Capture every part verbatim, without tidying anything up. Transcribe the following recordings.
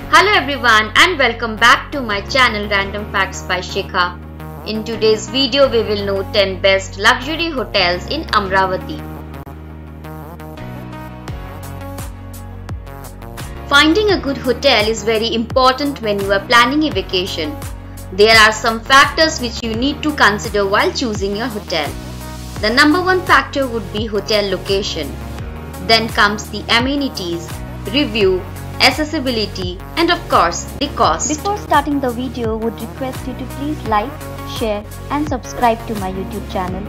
Hello everyone and welcome back to my channel Random Facts by Shikha. In today's video we will know ten best luxury hotels in Amravati. Finding a good hotel is very important when you are planning a vacation. There are some factors which you need to consider while choosing your hotel. The number one factor would be hotel location. Then comes the amenities, review, accessibility, and of course the cost. Before starting the video, would request you to please like, share and subscribe to my YouTube channel.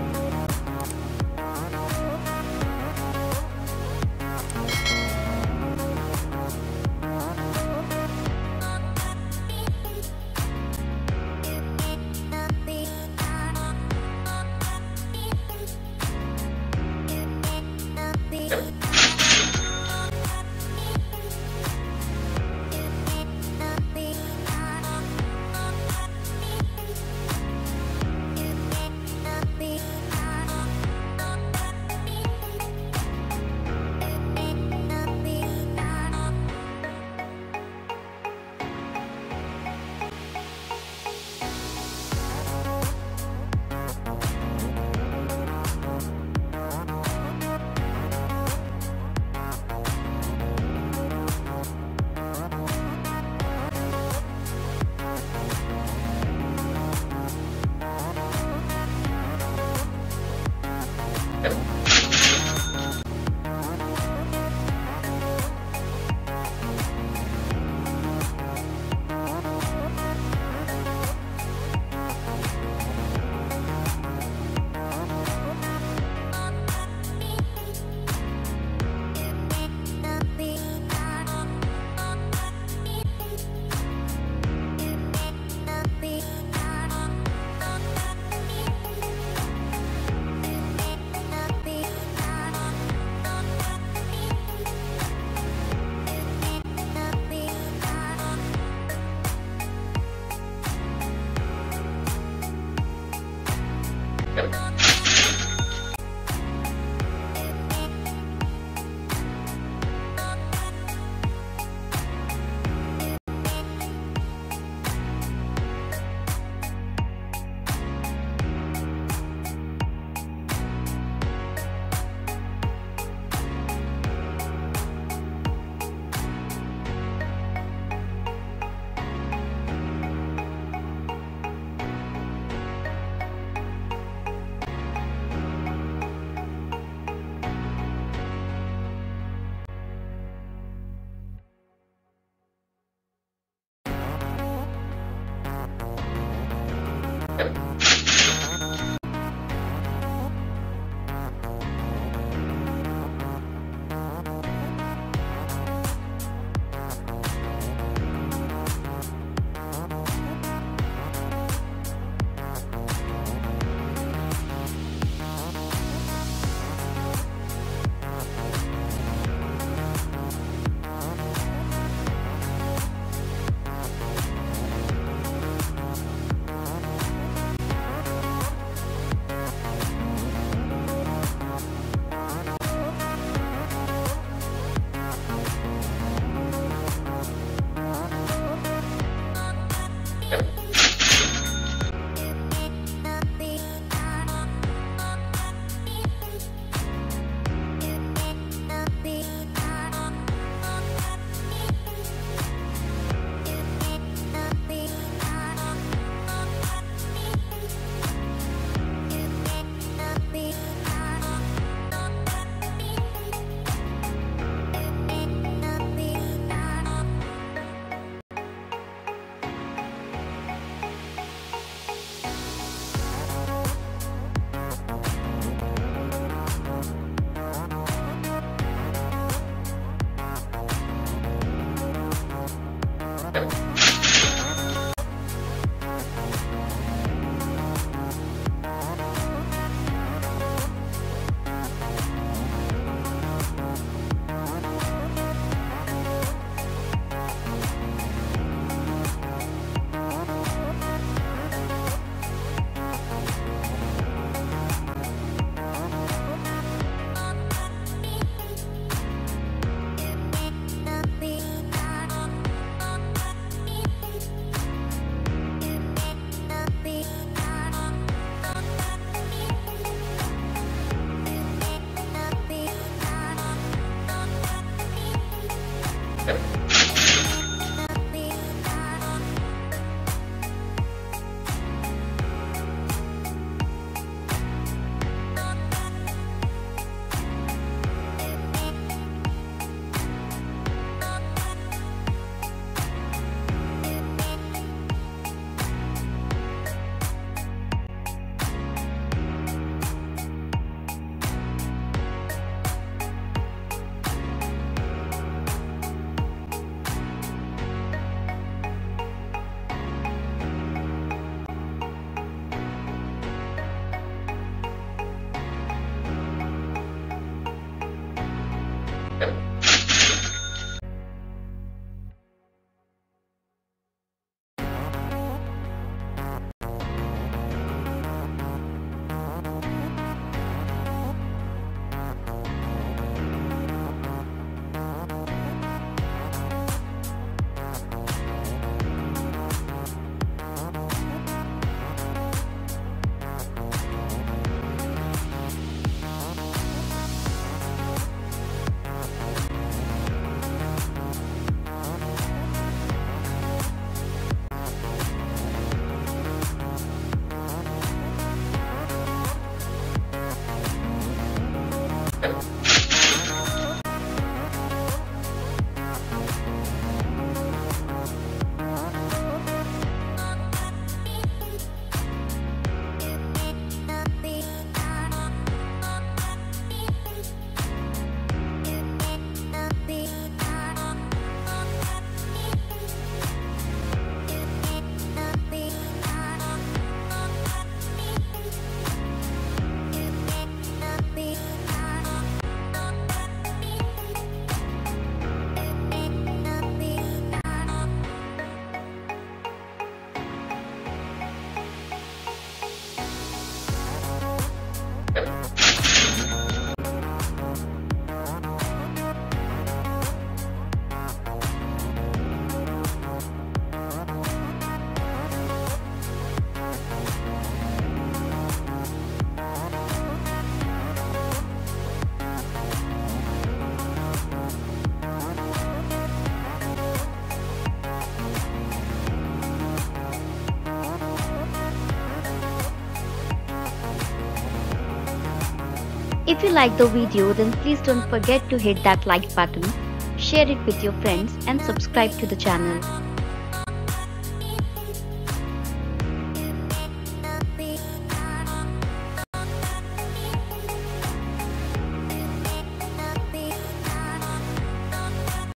If you like the video, then please don't forget to hit that like button, share it with your friends and subscribe to the channel.